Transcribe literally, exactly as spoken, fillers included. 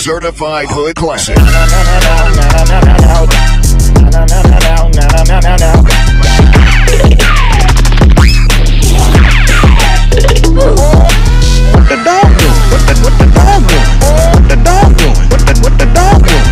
certified hood classic. What the dog doing? What the what the dog doing? What the dog doing? What the what the dog doing?